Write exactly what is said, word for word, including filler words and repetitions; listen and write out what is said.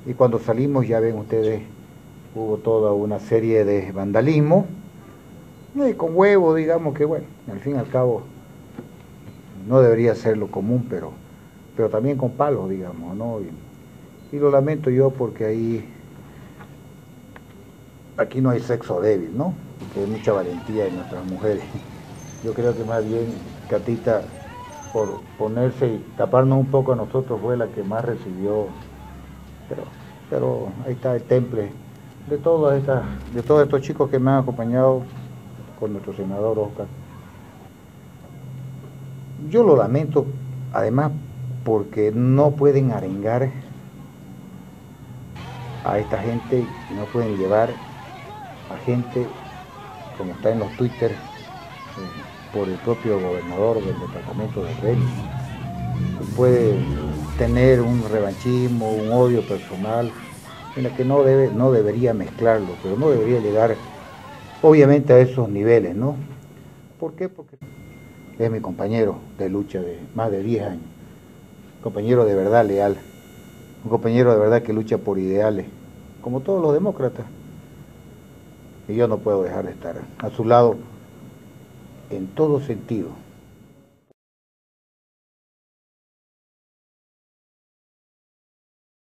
y cuando salimos ya ven ustedes, hubo toda una serie de vandalismo, y con huevo, digamos que bueno, al fin y al cabo no debería ser lo común, pero, pero también con palos, digamos, ¿no? Y, y lo lamento yo porque ahí, aquí no hay sexo débil, ¿no? Porque hay mucha valentía en nuestras mujeres. Yo creo que más bien Catita, por ponerse y taparnos un poco a nosotros, fue la que más recibió, pero, pero ahí está el temple de todas estas, de todos estos chicos que me han acompañado con nuestro senador Oscar. Yo lo lamento, además, porque no pueden arengar a esta gente y no pueden llevar a gente, como está en los Twitter, eh, por el propio gobernador del departamento de Beni. Puede tener un revanchismo, un odio personal, en la que no debe, no debería mezclarlo, pero no debería llegar, obviamente, a esos niveles, ¿no? ¿Por qué? Porque es mi compañero de lucha de más de diez años, compañero de verdad leal, un compañero de verdad que lucha por ideales, como todos los demócratas. Y yo no puedo dejar de estar a su lado en todo sentido.